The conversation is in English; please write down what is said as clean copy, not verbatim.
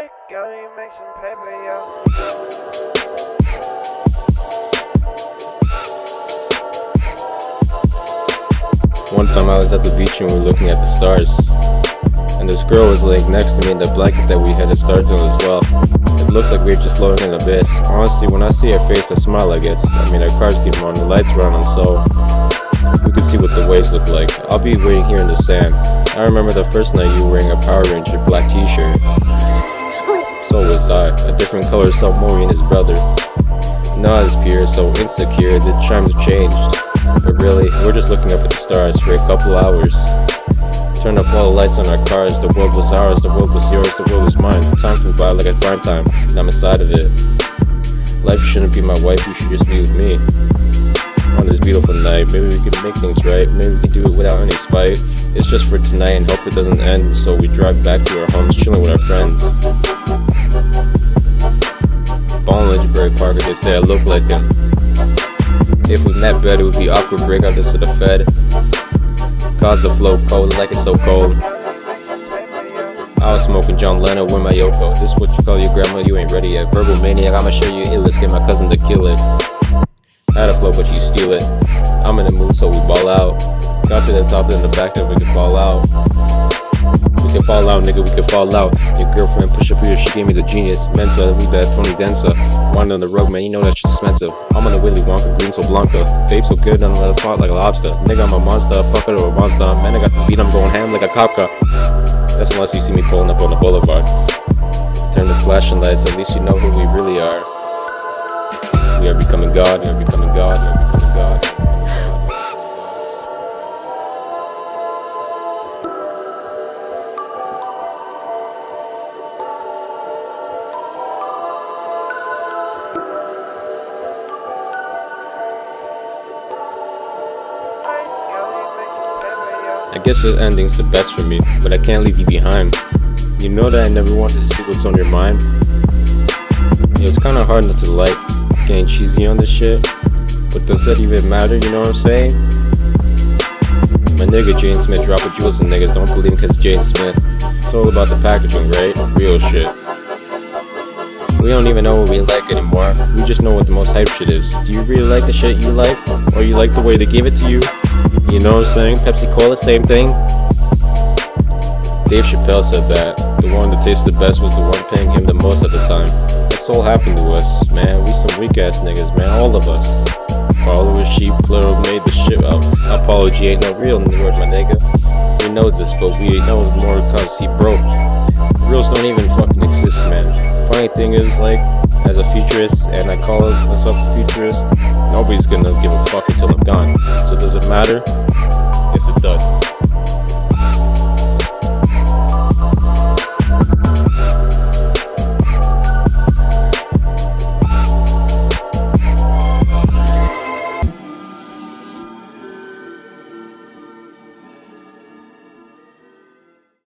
Go, you make some paper, yo. One time I was at the beach and we were looking at the stars, and this girl was laying next to me in the blanket that we had the stars on as well. It looked like we were just floating in the abyss. Honestly, when I see her face, I smile, I guess. I mean, our cars keep on, the lights were on, so we could see what the waves look like. I'll be waiting here in the sand. I remember the first night you were wearing a Power Ranger black t-shirt. So was I. A different color saw Maury and his brother. Not as pure, so insecure, the chimes have changed. But really, we're just looking up at the stars for a couple hours. Turned off all the lights on our cars. The world was ours, the world was yours, the world was mine. Time flew by like a prime time, and I'm inside of it. Life shouldn't be my wife, you should just be with me. On this beautiful night, maybe we can make things right. Maybe we can do it without any spite. It's just for tonight and hope it doesn't end. So we drive back to our homes, chilling with our friends. Ball in Lynchburg Parker, they say I look like him. If we met better, it would be awkward, break out this to the Fed. Cause the flow cold, like it's so cold. I was smoking John Lennon with my Yoko. This what you call your grandma, you ain't ready yet. Verbal maniac, I'ma show you it. Let's get my cousin to kill it. Had a flow, but you steal it. I'm in the mood, so we ball out. Got to the top, then the back, then we can fall out. We can fall out, nigga, we can fall out. Your girlfriend push up here, she gave me the genius. Mensa, we that Tony Densa. Wind on the road, man, you know that shit's expensive. I'm on the Willy Wonka, green so Blanca. Babe so good, I'm on the pot like a lobster. Nigga, I'm a monster, fuck it or a monster. Man, I got the beat, I'm going ham like a cop car. That's unless you see me pulling up on the boulevard. Turn the flashing lights, at least you know who we really are. We are becoming God, we are becoming God, we are becoming God. I guess the ending's the best for me, but I can't leave you behind. You know that I never wanted to see what's on your mind. Yo, it's kinda hard not to like getting cheesy on this shit, but does that even matter, you know what I'm saying? My nigga Jane Smith dropping jewels and niggas don't believe him cause Jane Smith. It's all about the packaging, right? Real shit. We don't even know what we like anymore, we just know what the most hype shit is. Do you really like the shit you like? Or you like the way they gave it to you? You know what I'm saying? Pepsi Cola, same thing. Dave Chappelle said that the one that tasted the best was the one paying him the most at the time. That's all happened to us, man. We some weak ass niggas, man. All of us. Followers, sheep, plural, made the shit up. Apology ain't no real word, my nigga. We know this, but we know more cause he broke. Reals don't even fucking exist, man. Funny thing is, like, as a futurist, and I call myself a futurist, nobody's gonna give a fuck until I'm gone. So does it matter? Yes, it does.